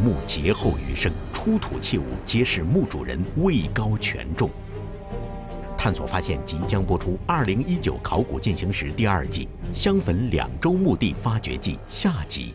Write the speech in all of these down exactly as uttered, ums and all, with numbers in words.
墓劫后余生，出土器物皆是墓主人位高权重。探索发现即将播出二零一九考古进行时第二季《襄汾两周墓地发掘记》下集。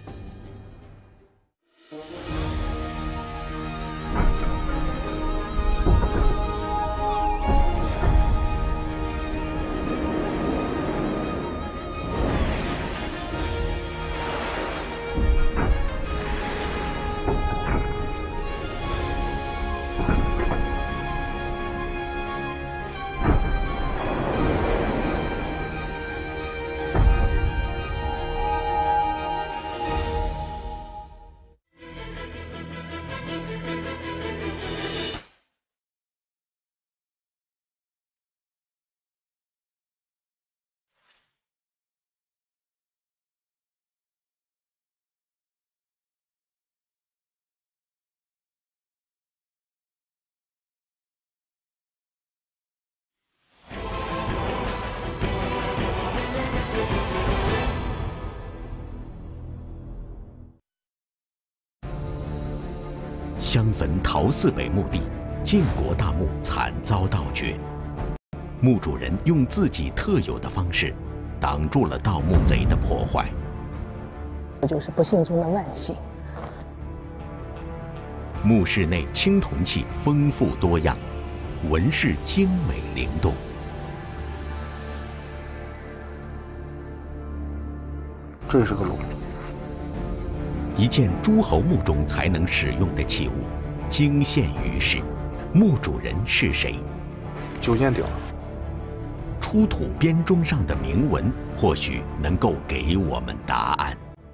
襄汾陶寺北墓地，建国大墓惨遭盗掘，墓主人用自己特有的方式，挡住了盗墓贼的破坏。 这就是不幸中的万幸。 墓室内青铜器丰富多样，纹饰精美灵动。 这是个龙。 一件诸侯墓中才能使用的器物，惊现于世。墓主人是谁？ 九剑鼎。 出土编钟上的铭文，或许能够给我们答案。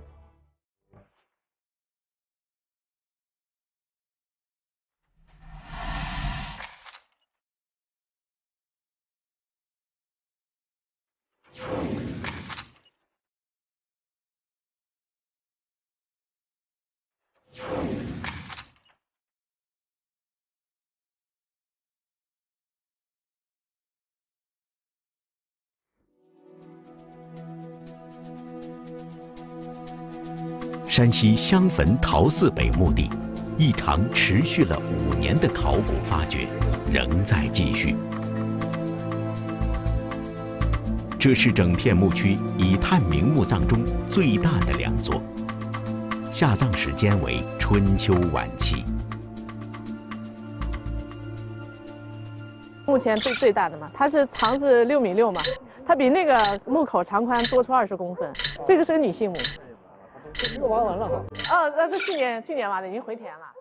山西襄汾陶寺北墓地，一场持续了五年的考古发掘仍在继续。这是整片墓区已探明墓葬中最大的两座，下葬时间为春秋晚期。 目前最最大的嘛，它是长是六米六嘛，它比那个墓口长宽多出二十公分。这个是个女性墓。 这个挖完了哈。 哦，那是去年去年挖的，已经回填了。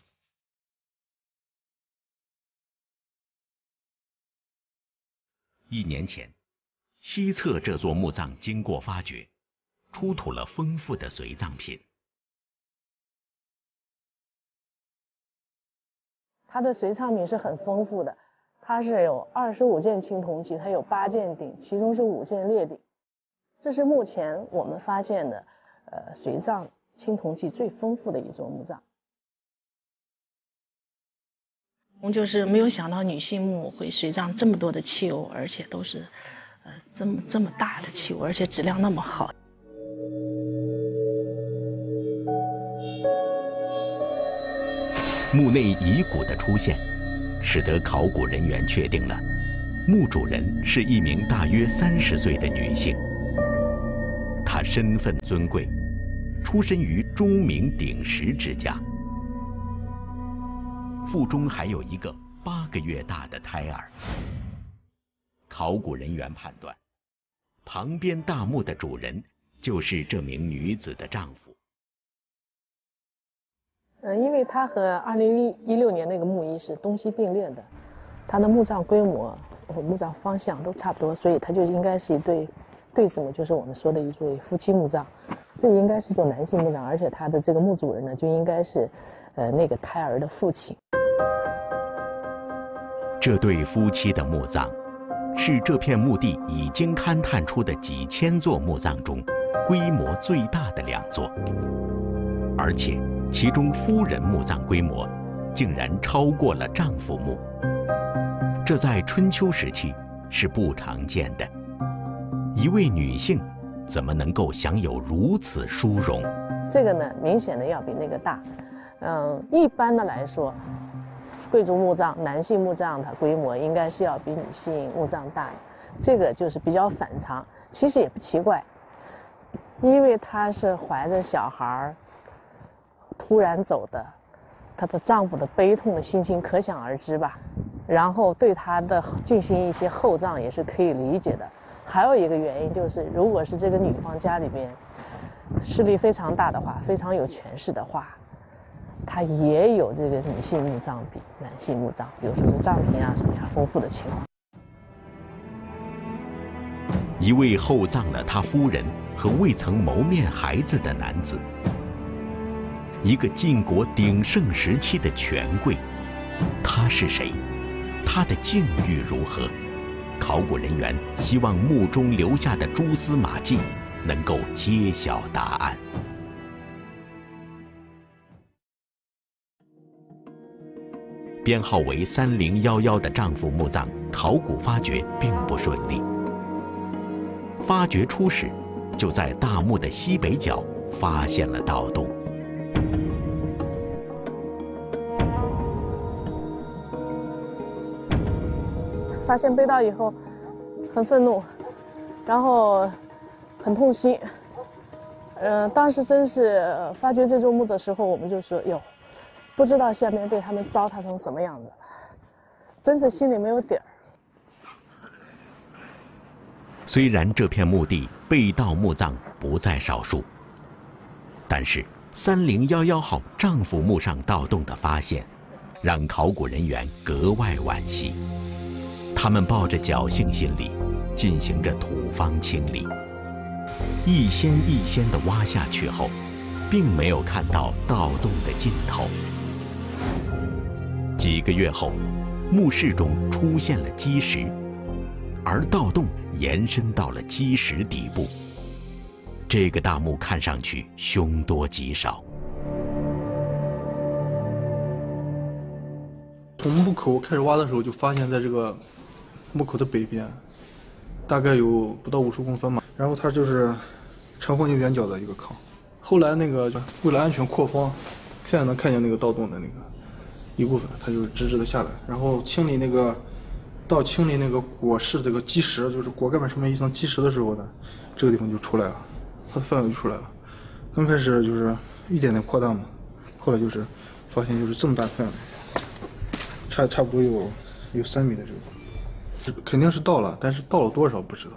一年前，西侧这座墓葬经过发掘，出土了丰富的随葬品。 它的随葬品是很丰富的，它是有二十五件青铜器，它有八件鼎，其中是五件列鼎。这是目前我们发现的。呃，随葬青铜器最丰富的一座墓葬。我就是没有想到女性墓会随葬这么多的器物，而且都是呃这么这么大的器物，而且质量那么好。 墓内遗骨的出现，使得考古人员确定了墓主人是一名大约三十岁的女性。她身份尊贵，出身于钟鸣鼎食之家，腹中还有一个八个月大的胎儿。考古人员判断，旁边大墓的主人就是这名女子的丈夫。 呃，因为它和二零一六年那个墓仪是东西并列的，它的墓葬规模和墓葬方向都差不多，所以它就应该是一对。对子墓，就是我们说的一对夫妻墓葬，这应该是座男性墓葬，而且他的这个墓主人呢，就应该是，呃，那个胎儿的父亲。 这对夫妻的墓葬，是这片墓地已经勘探出的几千座墓葬中，规模最大的两座，而且其中夫人墓葬规模，竟然超过了丈夫墓，这在春秋时期是不常见的。一位女性怎么能够享有如此殊荣？ 这个呢，明显的要比那个大， 嗯，一般的来说，贵族墓葬男性墓葬它规模应该是要比女性墓葬大的，这个就是比较反常。其实也不奇怪，因为她是怀着小孩儿突然走的，她的丈夫的悲痛的心情可想而知吧。然后对她的进行一些厚葬也是可以理解的。还有一个原因就是，如果是这个女方家里边势力非常大的话，非常有权势的话，她也有这个女性墓葬比男性墓葬，比如说是葬品啊什么呀丰富的情况。 一位厚葬了他夫人和未曾谋面孩子的男子，一个晋国鼎盛时期的权贵，他是谁？他的境遇如何？考古人员希望墓中留下的蛛丝马迹能够揭晓答案。编号为三零一一的丈夫墓葬考古发掘并不顺利。发掘初始，就在大墓的西北角发现了盗洞。 发现被盗以后，很愤怒，然后很痛心。嗯、呃，当时真是发掘这座墓的时候，我们就说哟，不知道下面被他们糟蹋成什么样子，真是心里没有底儿。 虽然这片墓地被盗墓葬不在少数，但是三零一一号丈夫墓上盗洞的发现，让考古人员格外惋惜。他们抱着侥幸心理，进行着土方清理，一掀一掀地挖下去后，并没有看到盗洞的尽头。几个月后，墓室中出现了基石，而盗洞延伸到了基石底部。这个大墓看上去凶多吉少。 从墓口开始挖的时候，就发现在这个墓口的北边，大概有不到五十公分嘛。然后它就是长方形圆角的一个坑。后来那个为了安全扩方，现在能看见那个盗洞的那个一部分，它就是直直的下来。然后清理那个到清理那个椁室这个基石，就是椁盖板上面一层基石的时候呢，这个地方就出来了，它的范围就出来了。刚开始就是一点点扩大嘛，后来就是发现就是这么大范围。差差不多有有三米的这个，肯定是盗了，但是盗了多少不知道。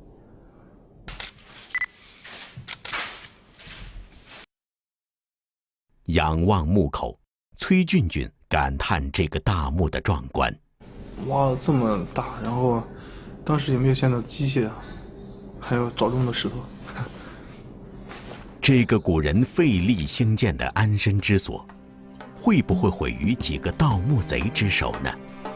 仰望墓口，崔俊俊感叹这个大墓的壮观。 挖了这么大，然后当时也没有现在的机械，还有找这么多石头。 这个古人费力兴建的安身之所，会不会毁于几个盗墓贼之手呢？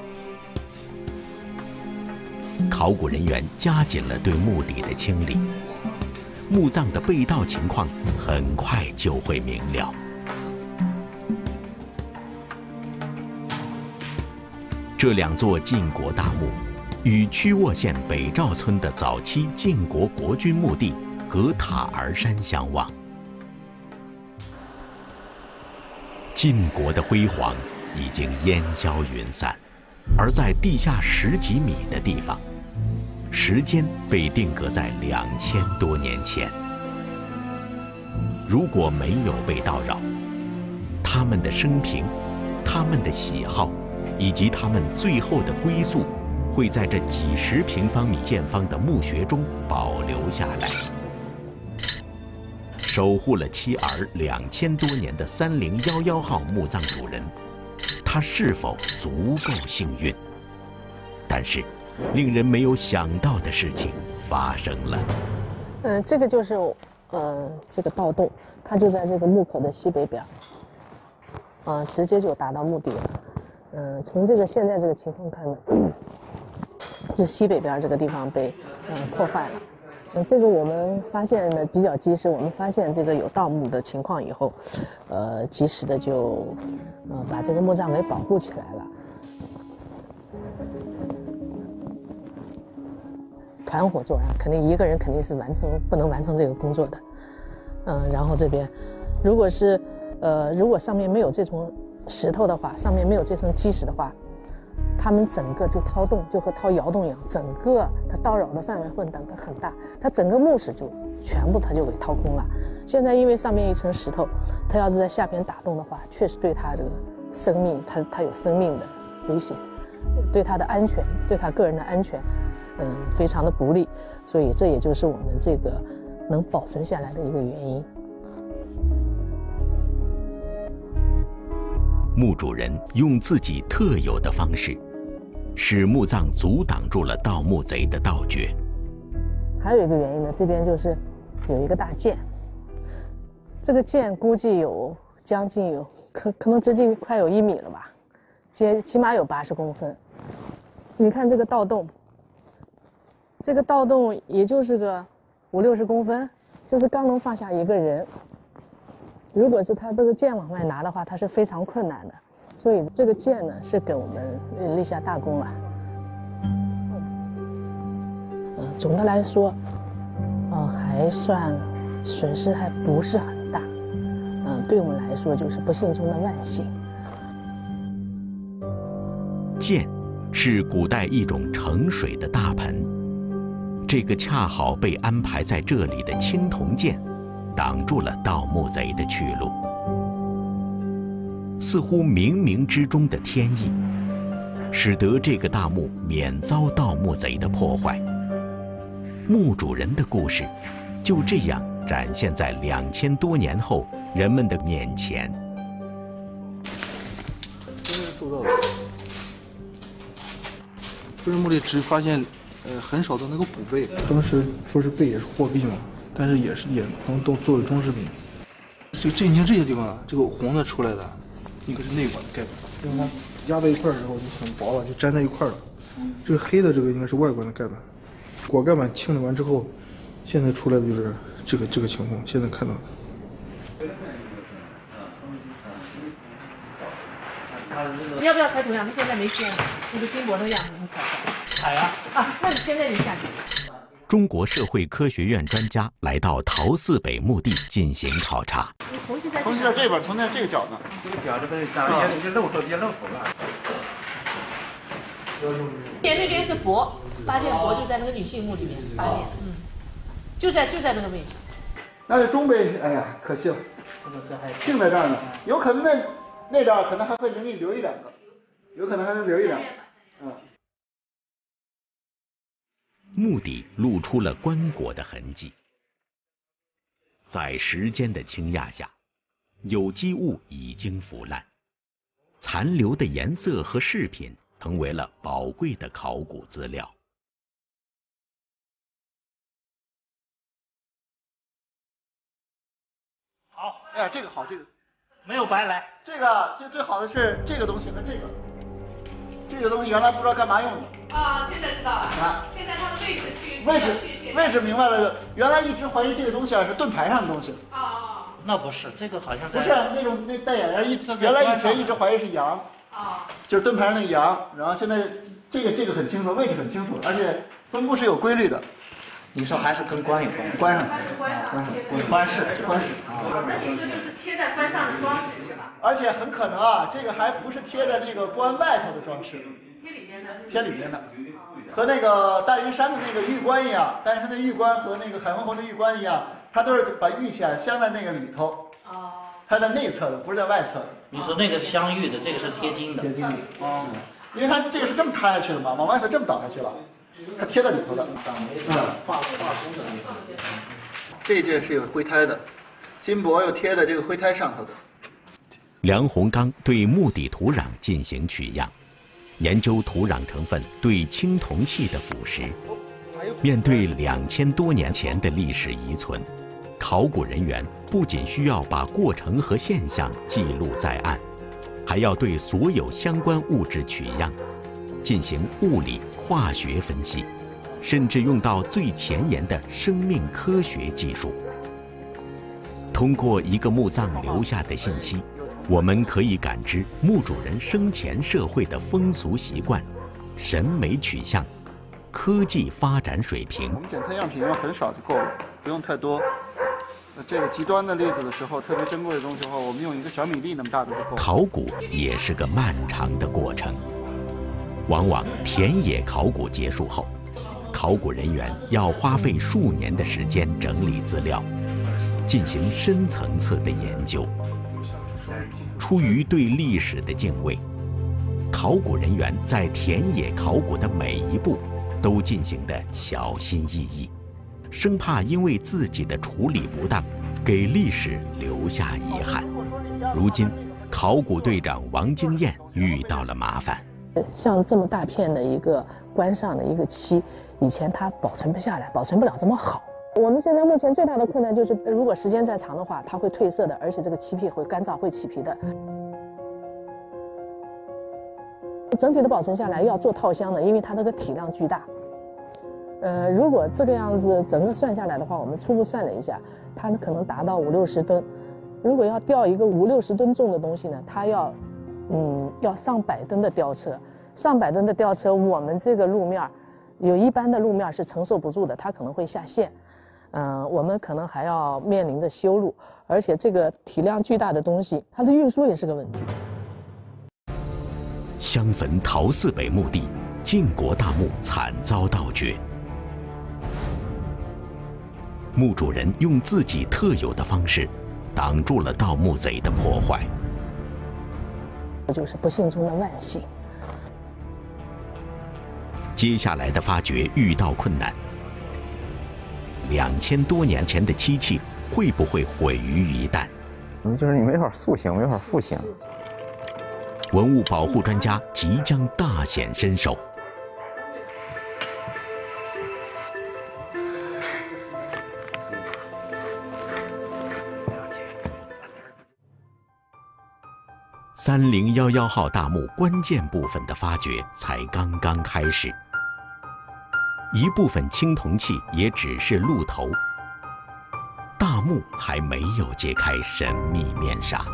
考古人员加紧了对墓地的清理，墓葬的被盗情况很快就会明了。这两座晋国大墓，与曲沃县北赵村的早期晋国国君墓地隔塔儿山相望。晋国的辉煌已经烟消云散，而在地下十几米的地方，时间被定格在两千多年前。如果没有被叨扰，他们的生平、他们的喜好，以及他们最后的归宿，会在这几十平方米见方的墓穴中保留下来。守护了妻儿两千多年的三零一一号墓葬主人，他是否足够幸运？但是，令人没有想到的事情发生了。 嗯，这个就是，呃，这个盗洞，它就在这个墓口的西北边，嗯、呃，直接就达到墓地了。嗯、呃，从这个现在这个情况看呢，就西北边这个地方被嗯、呃、破坏了。嗯，这个我们发现的比较及时，我们发现这个有盗墓的情况以后，呃，及时的就，呃，把这个墓葬给保护起来了。团伙作案，肯定一个人肯定是完成不能完成这个工作的，嗯，然后这边，如果是呃，如果上面没有这层石头的话，上面没有这层基石的话，它们整个就掏洞，就和掏窑洞一样，整个它叨扰的范围会等得很大，它整个墓室就全部它就给掏空了。现在因为上面一层石头，它要是在下边打洞的话，确实对它这个生命，它它有生命的危险，对它的安全，对它个人的安全，嗯，非常的不利。所以这也就是我们这个能保存下来的一个原因。 墓主人用自己特有的方式，使墓葬阻挡住了盗墓贼的盗掘。 还有一个原因呢，这边就是有一个大剑，这个剑估计有将近有可可能直径快有一米了吧，接起码有八十公分。你看这个盗洞，这个盗洞也就是个五六十公分，就是刚能放下一个人。如果是他这个剑往外拿的话，他是非常困难的，所以这个剑呢是给我们立下大功了。嗯，总的来说，呃，还算损失还不是很大。嗯，对我们来说就是不幸中的万幸。 剑是古代一种盛水的大盆，这个恰好被安排在这里的青铜剑，挡住了盗墓贼的去路，似乎冥冥之中的天意，使得这个大墓免遭盗墓贼的破坏。墓主人的故事就这样展现在两千多年后人们的面前。 这是铸造的，夫人墓里只发现呃很少的那个骨贝，当时说是贝也是货币嘛。但是也是也能都作为装饰品。这个震惊这些地方啊，这个红的出来的，一个是内管的盖板，因为它压在一块儿之后就很薄了，就粘在一块儿了。这个黑的这个应该是外观的盖板，果盖板清理完之后，现在出来的就是这个这个情况，现在看到的。 你要不要采土样？你现在没切那个金箔那个样子，你采采。采呀！啊，那你现在你下去。 中国社会科学院专家来到陶寺北墓地进行考察。 铜器在这边，铜在这个角呢。这个角这边也就露头，也露头了。 边那边是帛，八件帛就在那个女性墓里面，八件，嗯，就在就在那个位置。 那是中碑，哎呀，可惜了，定在这儿呢。有可能那那边可能还会给你留一两个，有可能还能留一两个，嗯。 墓底露出了棺椁的痕迹，在时间的倾轧下，有机物已经腐烂，残留的颜色和饰品成为了宝贵的考古资料。 好，哎呀，这个好，这个没有白来。 这个就最好的是这个东西和这个，这个东西原来不知道干嘛用的。 啊，现在知道了。 啊， 现在它的位置去位置位置明白了，原来一直怀疑这个东西啊是盾牌上的东西。 啊啊。 那不是，这个好像不是那种那戴眼镜一，原来以前一直怀疑是羊。啊。就是盾牌上那个羊，然后现在这个这个很清楚，位置很清楚，而且分布是有规律的。 你说还是跟棺有关系？ 关上。 关上。 关上。 棺饰， 棺饰。 啊。那你说就是贴在棺上的装饰是吧？ 而且很可能啊，这个还不是贴在那个棺外头的装饰。 贴里面的。 贴里面的。和那个大云山的那个玉棺一样，大云山的玉棺和那个海昏侯的玉棺一样，它都是把玉器啊镶在那个里头。哦。它在内侧的，不是在外侧的。 你说那个是镶玉的，这个是贴金的。 贴金的。哦。因为它这个是这么塌下去的嘛，往外头这么倒下去了，它贴在里头的。嗯。画画工的。这件是有灰胎的，金箔又贴在这个灰胎上头的。 梁洪刚对墓底土壤进行取样。研究土壤成分对青铜器的腐蚀。面对两千多年前的历史遗存，考古人员不仅需要把过程和现象记录在案，还要对所有相关物质取样，进行物理、化学分析，甚至用到最前沿的生命科学技术。通过一个墓葬留下的信息，我们可以感知墓主人生前社会的风俗习惯、审美取向、科技发展水平。 我们检测样品用很少就够了，不用太多。 那这个极端的例子的时候，特别珍贵的东西的话，我们用一个小米粒那么大的就够。 考古也是个漫长的过程，往往田野考古结束后，考古人员要花费数年的时间整理资料，进行深层次的研究。出于对历史的敬畏，考古人员在田野考古的每一步都进行得小心翼翼，生怕因为自己的处理不当，给历史留下遗憾。如今，考古队长王经验遇到了麻烦。 像这么大片的一个棺上的一个漆，以前它保存不下来，保存不了这么好。我们现在目前最大的困难就是，如果时间再长的话，它会褪色的，而且这个漆皮会干燥，会起皮的。整体的保存下来要做套箱的，因为它这个体量巨大。呃，如果这个样子整个算下来的话，我们初步算了一下，它可能达到五六十吨。如果要吊一个五六十吨重的东西呢，它要，嗯，要上百吨的吊车。上百吨的吊车，我们这个路面，有一般的路面是承受不住的，它可能会下陷。嗯、呃，我们可能还要面临的修路，而且这个体量巨大的东西，它的运输也是个问题。 襄汾陶寺北墓地，晋国大墓惨遭盗掘。墓主人用自己特有的方式，挡住了盗墓贼的破坏。 这就是不幸中的万幸。 接下来的发掘遇到困难。两千多年前的漆器会不会毁于一旦？ 嗯，就是你没法塑形，没法复形。 文物保护专家即将大显身手。三零一一号大墓关键部分的发掘才刚刚开始，一部分青铜器也只是露头，大墓还没有揭开神秘面纱。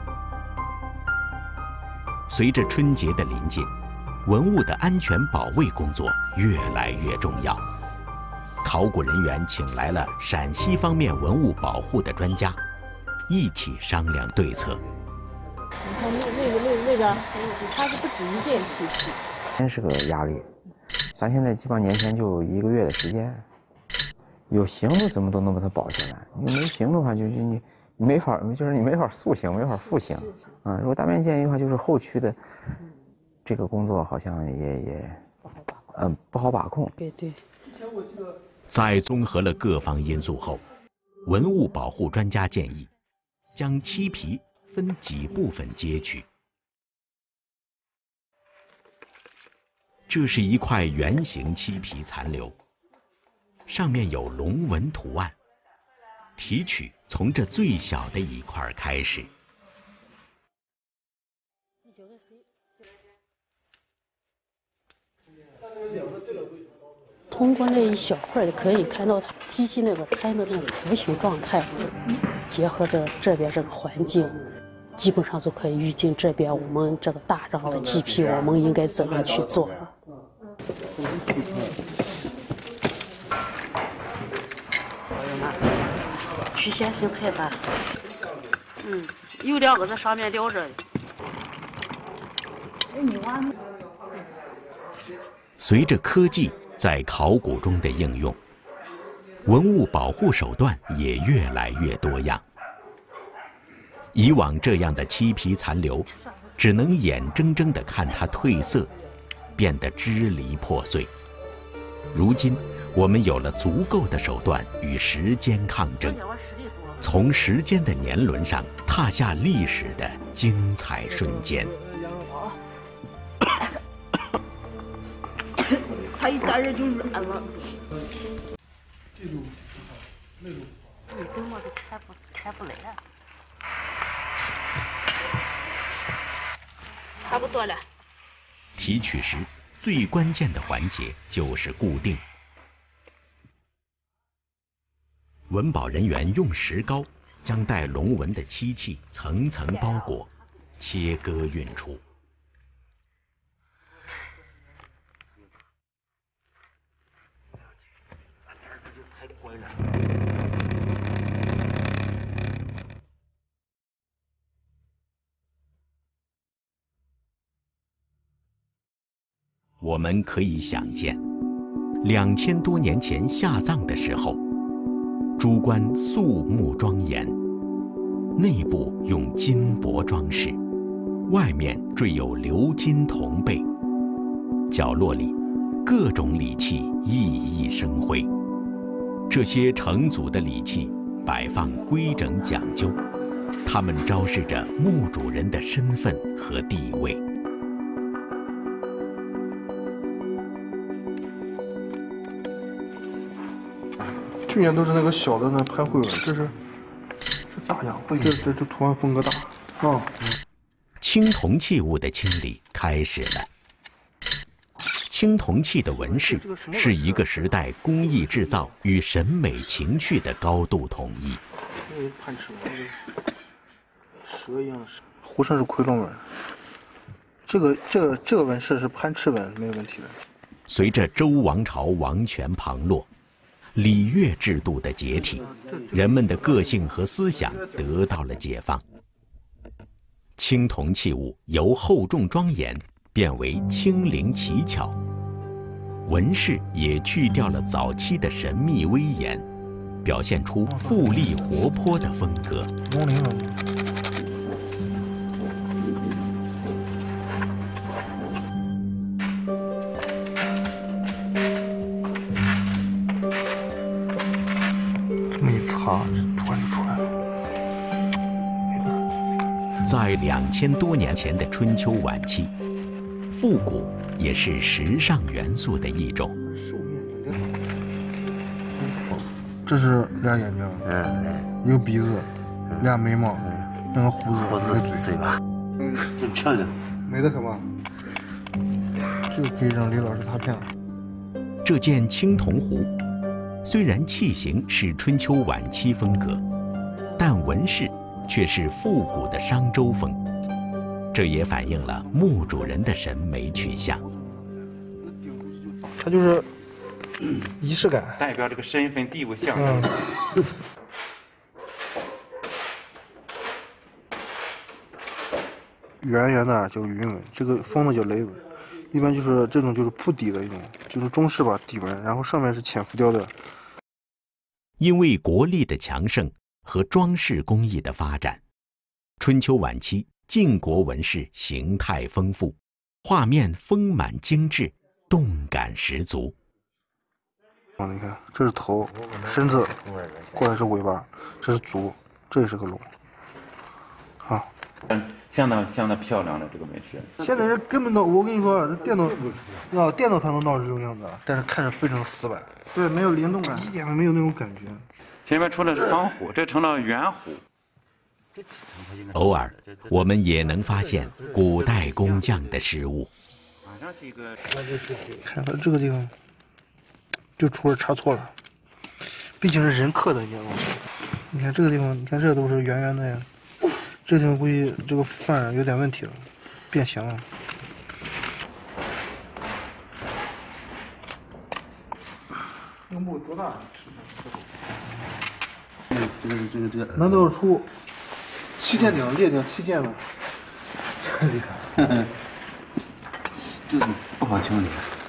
随着春节的临近，文物的安全保卫工作越来越重要。考古人员请来了陕西方面文物保护的专家，一起商量对策。 你看那那个那个那个，它是不止一件漆器， 真是个压力。咱现在基本上年前就一个月的时间，有形的怎么都能把它保下来，你没形的话就就你你没法，就是你没法塑形，没法复形啊。如果大面积的话，就是后期的这个工作好像也也嗯、呃、不好把控。 对对。 在综合了各方因素后，文物保护专家建议将漆皮分几部分揭取。这是一块圆形漆皮残留，上面有龙纹图案。提取从这最小的一块开始。 通过那一小块可以看到它漆器那个它的那个图形状态，结合着这边这个环境，基本上就可以预计这边我们这个大张的漆皮我们应该怎么去做。曲线性太大，嗯，有两个在上面吊着。 随着科技在考古中的应用，文物保护手段也越来越多样。以往这样的漆皮残留，只能眼睁睁地看它褪色，变得支离破碎。如今，我们有了足够的手段与时间抗争，从时间的年轮上踏下历史的精彩瞬间。 他一沾热就软了。 这路那路， 你根本就开不开不来。差不多了。 提取时最关键的环节就是固定。文保人员用石膏将带龙纹的漆器层层包裹，切割运出。 我们可以想见，两千多年前下葬的时候，朱棺肃穆庄严，内部用金箔装饰，外面缀有鎏金铜背，角落里各种礼器熠熠生辉。这些成组的礼器摆放规整讲究，它们昭示着墓主人的身份和地位。 去年都是那个小的那拍绘纹，这是这大样，这这这图案风格大啊。 青铜器物的清理开始了。青铜器的纹饰是一个时代工艺制造与审美情趣的高度统一。 这个攀翅纹，蛇一样的蛇，壶身是夔龙纹。这个这个这个纹饰是攀翅纹，没有问题的。 随着周王朝王权旁落，礼乐制度的解体，人们的个性和思想得到了解放。青铜器物由厚重庄严变为轻灵奇巧，纹饰也去掉了早期的神秘威严，表现出富丽活泼的风格。 龙鳞纹。这么一擦，图案就出来了。 在两千多年前的春秋晚期，复古也是时尚元素的一种。 这是俩眼睛，嗯，一个鼻子，俩眉毛，两个胡子， 胡子，嘴巴，嗯，真漂亮， 美得可吧？这个可以让李老师擦片了。 这件青铜壶，虽然器型是春秋晚期风格，但纹饰却是复古的商周风，这也反映了墓主人的审美取向。 它就是仪式感， 代表这个身份地位象征。 嗯、圆圆的叫云纹，这个方的叫雷纹。一般就是这种就是铺底的一种，就是中式吧底纹，然后上面是浅浮雕的。 因为国力的强盛和装饰工艺的发展，春秋晚期晋国纹饰形态丰富，画面丰满精致，动感十足。 啊，你看，这是头、身子，过来是尾巴，这是足，这也是个龙。好， 嗯，相当相当漂亮的这个纹饰。 现在人根本都，我跟你说，这电脑，啊，电脑才能闹成这种样子，但是看着非常死板。对，没有灵动感，一点没有那种感觉。 前面出了方壶，这成了圆壶。 偶尔，我们也能发现古代工匠的失误。 看看这个地方，就出了差错了。毕竟是人刻的，你知道吗？你看这个地方，你看这都是圆圆的呀。这地方估计这个范有点问题了，变形了。这个墓多大？ 这个这个这个， 难道是出七件顶、列顶七件呢？这厉害！ 这个不好清理。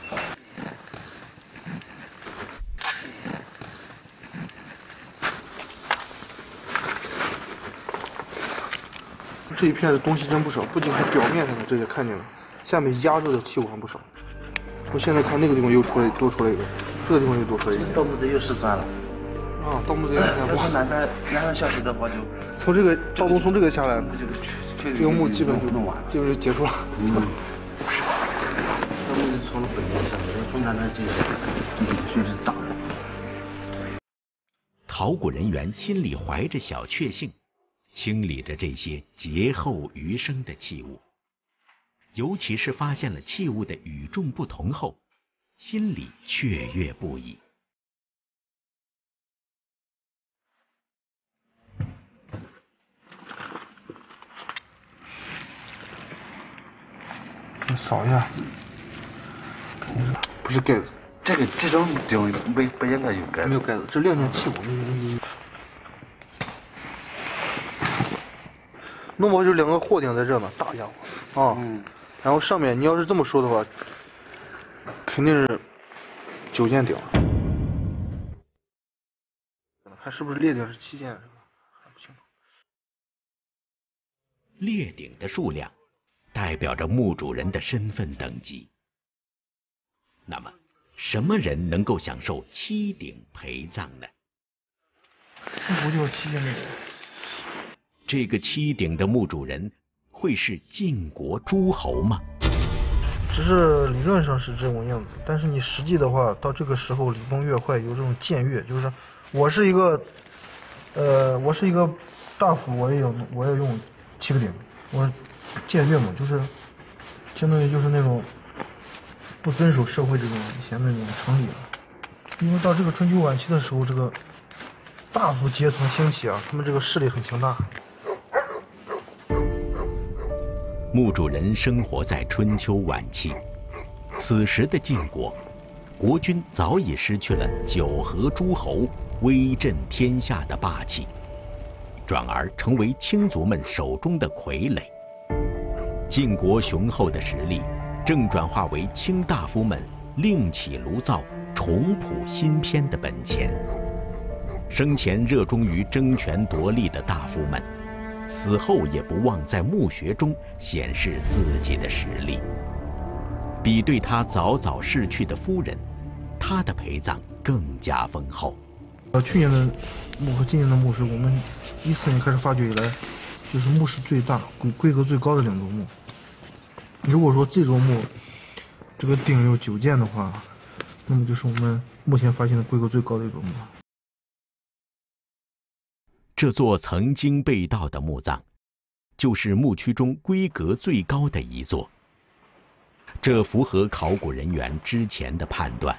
这一片的东西真不少，不仅是表面上的这些看见了，下面压着的器物还不少。我现在看那个地方又出来多出来一个，这个地方又多出来一个。 盗墓贼又失算了。 啊，盗墓贼要从南边南边下去的话就， 从这个盗墓从这个下来，这个墓基本就弄完， 基本就结束了。 嗯。盗墓贼从了北边下来，从南边进去，这个确实大。 考古人员心里怀着小确幸，清理着这些劫后余生的器物，尤其是发现了器物的与众不同后，心里雀跃不已。 扫一下，不是盖子， 这个这种顶不不应该有盖子， 没有盖子，这亮件器物。嗯弄不好就两个货顶在这呢，大家伙啊。嗯。然后上面你要是这么说的话， 肯定是九件鼎，看是不是列鼎是七件，还不清楚。 列鼎的数量代表着墓主人的身份等级。那么，什么人能够享受七鼎陪葬呢？ 不就是七件鼎？ 这个七鼎的墓主人会是晋国诸侯吗？ 只是理论上是这种样子，但是你实际的话，到这个时候礼崩乐坏，有这种僭越，就是我是一个，呃，我是一个大夫，我也有，我也用七个鼎，我僭越嘛，就是相当于就是那种不遵守社会这种以前的那种常理了。因为到这个春秋晚期的时候，这个大夫阶层兴起啊，他们这个势力很强大。 墓主人生活在春秋晚期，此时的晋国，国君早已失去了九合诸侯威震天下的霸气，转而成为卿族们手中的傀儡。晋国雄厚的实力，正转化为卿大夫们另起炉灶、重谱新篇的本钱。生前热衷于争权夺利的大夫们，死后也不忘在墓穴中显示自己的实力。比对他早早逝去的夫人，他的陪葬更加丰厚。 呃，去年的墓和今年的墓是我们一四年开始发掘以来，就是墓室最大、规规格最高的两座墓。如果说这座墓这个鼎有九件的话，那么就是我们目前发现的规格最高的一座墓。 这座曾经被盗的墓葬，就是墓区中规格最高的一座。这符合考古人员之前的判断。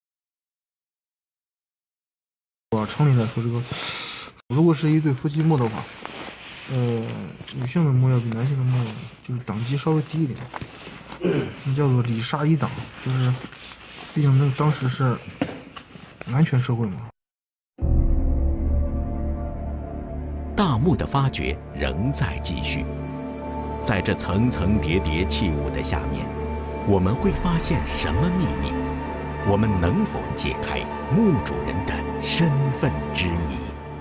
啊，常理来说，这个如果是一对夫妻墓的话，呃，女性的墓要比男性的墓就是等级稍微低一点，那叫做里杀一等，就是毕竟那当时是男权社会嘛。 大墓的发掘仍在继续，在这层层叠叠器物的下面，我们会发现什么秘密？我们能否解开墓主人的身份之谜？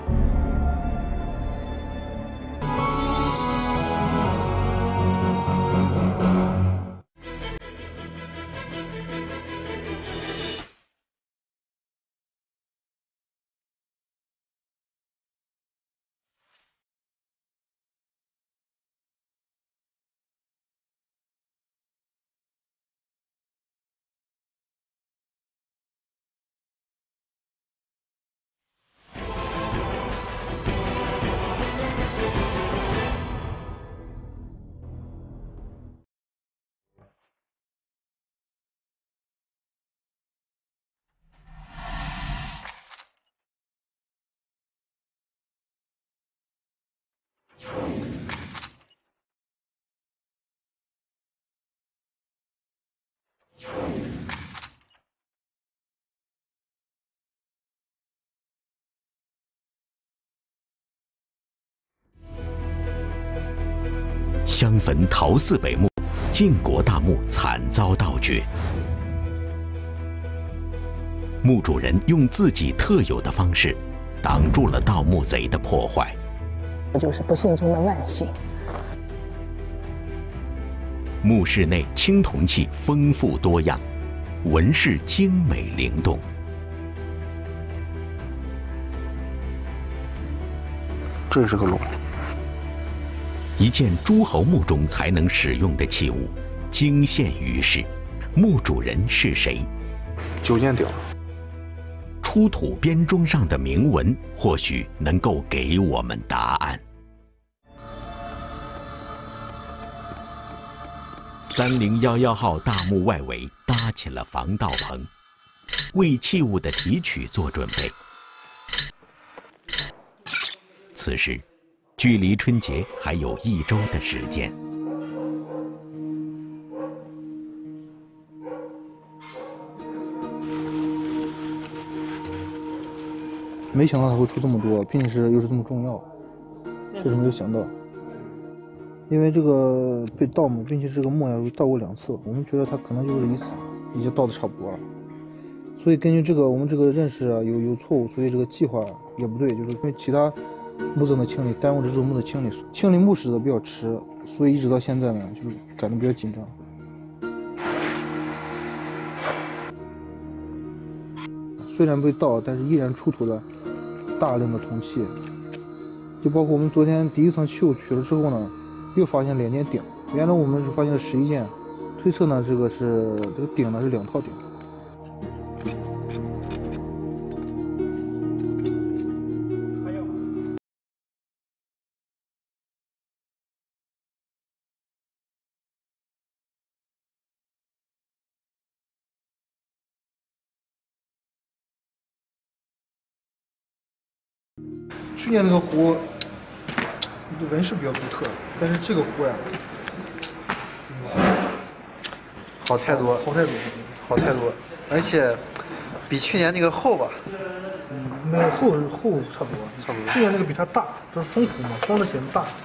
襄汾陶寺北墓，晋国大墓惨遭盗掘。墓主人用自己特有的方式，挡住了盗墓贼的破坏。 这就是不幸中的万幸。 墓室内青铜器丰富多样，纹饰精美灵动。 这是个龙。 一件诸侯墓中才能使用的器物，惊现于世。墓主人是谁？ 九件鼎。 出土编钟上的铭文，或许能够给我们答案。三零一一号大墓外围搭起了防盗棚，为器物的提取做准备。此时，距离春节还有一周的时间。 没想到它会出这么多，并且是又是这么重要，确实没有想到。因为这个被盗墓，并且这个墓呀盗过两次，我们觉得它可能就是一次。 已经到的差不多了。所以根据这个我们这个认识啊有有错误，所以这个计划也不对，就是因为其他墓葬的清理耽误了这座墓的清理，清理墓室的比较迟，所以一直到现在呢，就是感觉比较紧张。虽然被盗，但是依然出土了大量的铜器，就包括我们昨天第一层锈取了之后呢，又发现两件鼎，原来我们是发现了十一件，推测呢这个是这个鼎呢是两套鼎。去年那个壶，纹饰比较独特，但是这个壶呀， 好太多， 好太多， 好太多，而且比去年那个厚吧？ 嗯，没有厚厚差不多，差不多。去年那个比它大，这是风壶嘛，风的显得大。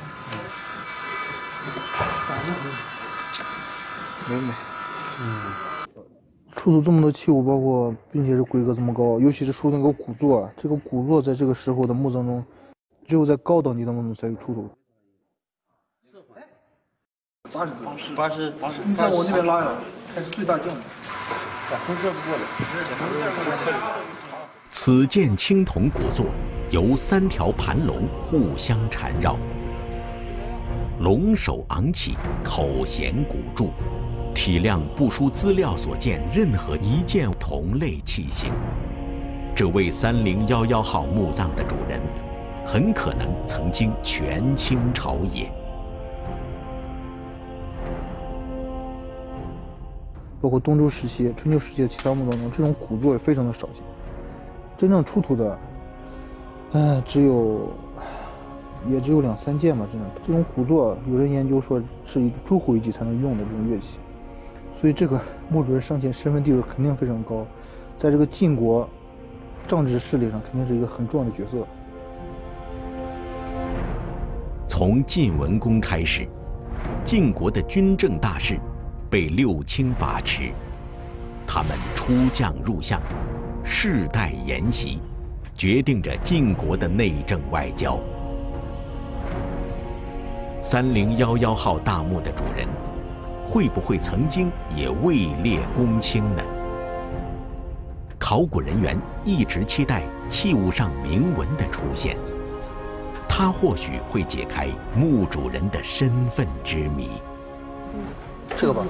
美美。嗯。出土这么多器物，包括并且是规格这么高，尤其是出土那个鼓座，这个鼓座在这个时候的墓葬中，只有在高等级的墓中才有出土。八十八十八十八十，你向我那边拉呀，还是最大件的。红色不过来。 此件青铜鼓座由三条盘龙互相缠绕，龙首昂起，口衔鼓柱。体量不输资料所见任何一件同类器型。这位三零一一号墓葬的主人，很可能曾经权倾朝野。 包括东周时期、春秋时期的其他墓葬中，这种鼓座也非常的少见。真正出土的，呃，只有也只有两三件吧。真的，这种鼓座，有人研究说是一个诸侯一级才能用的这种乐器。所以这个墓主人生前身份地位肯定非常高，在这个晋国政治势力上肯定是一个很重要的角色。 从晋文公开始，晋国的军政大事被六卿把持，他们出将入相，世代沿袭，决定着晋国的内政外交。三零一一号大墓的主人，会不会曾经也位列公卿呢？考古人员一直期待器物上铭文的出现，它或许会解开墓主人的身份之谜。 这个吧。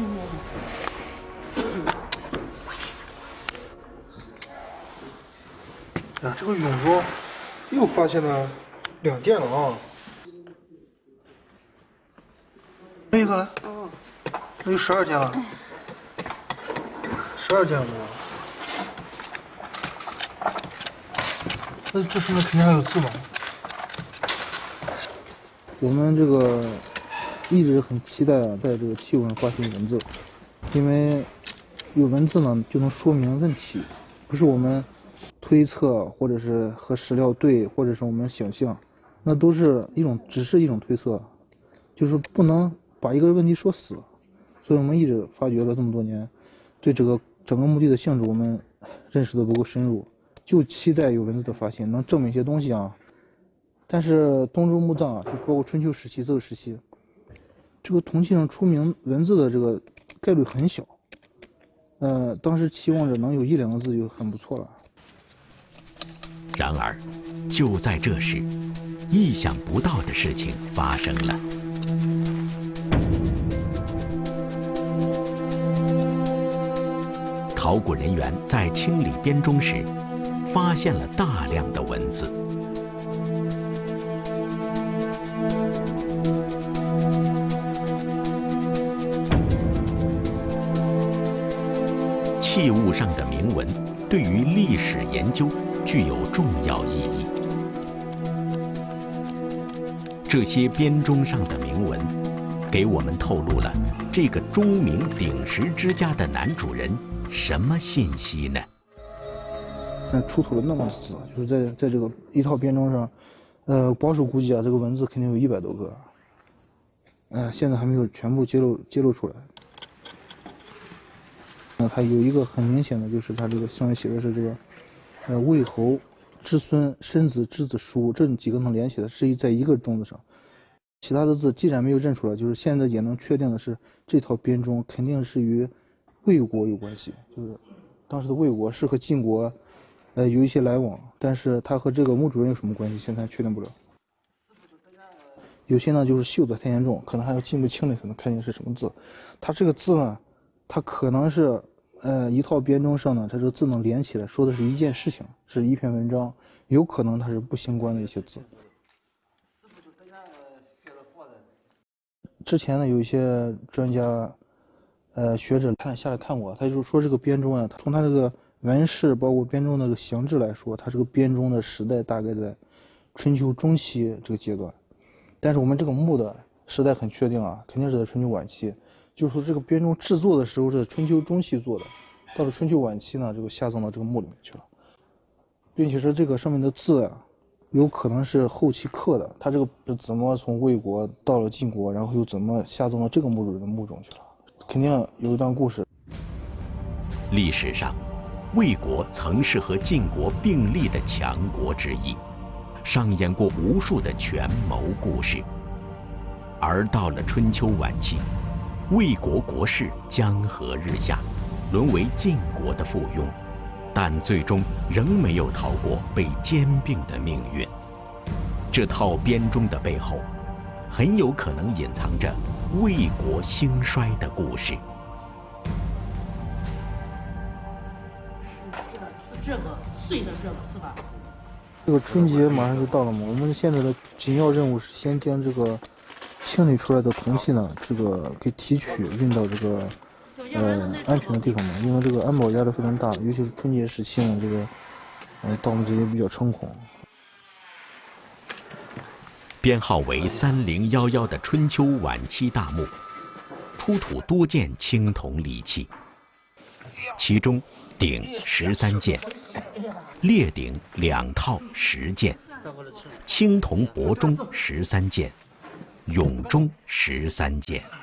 啊，这个俑中又发现了两件了啊！那个来。哦。那就十二件了，十二件了。那这上面肯定还有字嘛？我们这个一直很期待啊，在这个器物上发现文字，因为有文字呢，就能说明问题，不是我们推测或者是和史料对，或者是我们想象，那都是一种只是一种推测，就是不能把一个问题说死。所以我们一直发掘了这么多年，对这个整个墓地的性质我们认识的不够深入，就期待有文字的发现，能证明一些东西啊。但是东周墓葬啊，就包括春秋时期这个时期，这个铜器上出明文字的这个概率很小。呃，当时期望着能有一两个字就很不错了。 然而，就在这时，意想不到的事情发生了。考古人员在清理编钟时，发现了大量的文字。器物上的铭文对于历史研究具有重要意义。这些编钟上的铭文，给我们透露了这个钟鸣鼎食之家的男主人什么信息呢？ 那出土了那么多字，就是在在这个一套编钟上，呃，保守估计啊，这个文字肯定有一百多个，呃，现在还没有全部揭露揭露出来。 那它有一个很明显的，就是它这个上面写的是这个，呃，魏侯之孙申子之子叔，这几个能连起来是在一个钟子上。其他的字既然没有认出来，就是现在也能确定的是，这套编钟肯定是与魏国有关系，就是当时的魏国是和晋国，呃，有一些来往，但是它和这个墓主人有什么关系，现在确定不了。有些呢就是绣的太严重，可能还要进不清了才能看见是什么字。它这个字呢，它可能是呃一套编钟上呢，它这个字能连起来，说的是一件事情，是一篇文章，有可能它是不相关的一些字。之前呢，有一些专家、呃学者看下来看过，他就说这个编钟啊，从它这个纹饰包括编钟那个形制来说，它这个编钟的时代大概在春秋中期这个阶段。但是我们这个墓的时代很确定啊，肯定是在春秋晚期。就是说这个编钟制作的时候是在春秋中期做的，到了春秋晚期呢，这个下葬到这个墓里面去了，并且是这个上面的字啊，有可能是后期刻的。它这个是怎么从魏国到了晋国，然后又怎么下葬到这个墓主人的墓中去了？肯定有一段故事。 历史上，魏国曾是和晋国并立的强国之一，上演过无数的权谋故事。而到了春秋晚期，魏国国势江河日下，沦为晋国的附庸，但最终仍没有逃过被兼并的命运。这套编钟的背后，很有可能隐藏着魏国兴衰的故事。 是这个碎的这个是吧？ 这个春节马上就到了嘛，我们现在的紧要任务是先将这个清理出来的铜器呢，这个给提取运到这个呃安全的地方嘛，因为这个安保压力非常大，尤其是春节时期呢，这个呃盗墓贼也比较猖狂。 编号为三零幺幺的春秋晚期大墓，出土多件青铜礼器，其中鼎十三件，列鼎两套十件，青铜帛钟十三件，俑钟十三件。